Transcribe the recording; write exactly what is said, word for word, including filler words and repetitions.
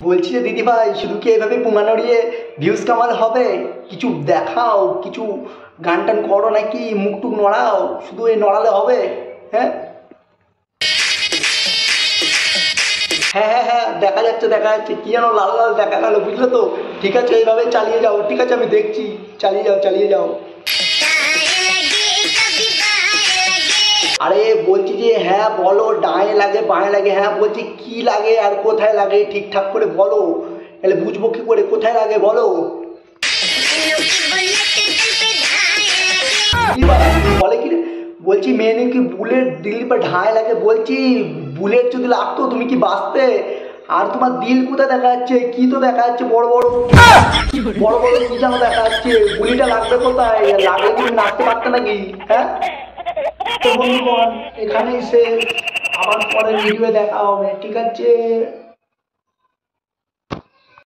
বলছি যে দিদি ভাই শুধু কি এভাবে পুঙ্গা নড়িয়ে ভিউজ কামাল হবে? কিছু দেখাও, কিছু গান টান করো নাকি, মুখ টুক নড়াও, শুধু এই নড়ালে হবে? হ্যাঁ হ্যাঁ হ্যাঁ হ্যাঁ দেখা যাচ্ছে দেখা যাচ্ছে কি যেন লাল লাল দেখা গেল, বুঝলে তো? ঠিক আছে এইভাবে চালিয়ে যাও, ঠিক আছে আমি দেখছি, চালিয়ে যাও চালিয়ে যাও। আরে বলছি যে হ্যাঁ বলো, ডায়ে লাগে বাঁয়ে লাগে, হ্যাঁ বলছি কি লাগে আর কোথায় লাগে ঠিকঠাক করে বলো, তাহলে বুঝবো কি করে কোথায় লাগে বলো। বলে কি বলছি মেয়ে নাকি বুলেট দিল পর ঢায় লাগে, বলছি বুলেট যদি লাগতো তুমি কি বাঁচতে? আর তোমার দিল কোথায় দেখা যাচ্ছে? কি তো দেখা যাচ্ছে বড় বড় বড় বড় কি যেন দেখা যাচ্ছে, গুলিটা লাগবে কোথায়? লাগলে তুমি নাচতে পারতে নাকি? হ্যাঁ তো বন্ধুগণ এখানেই সে, আবার পরের ভিডিও দেখা হবে, ঠিক আছে।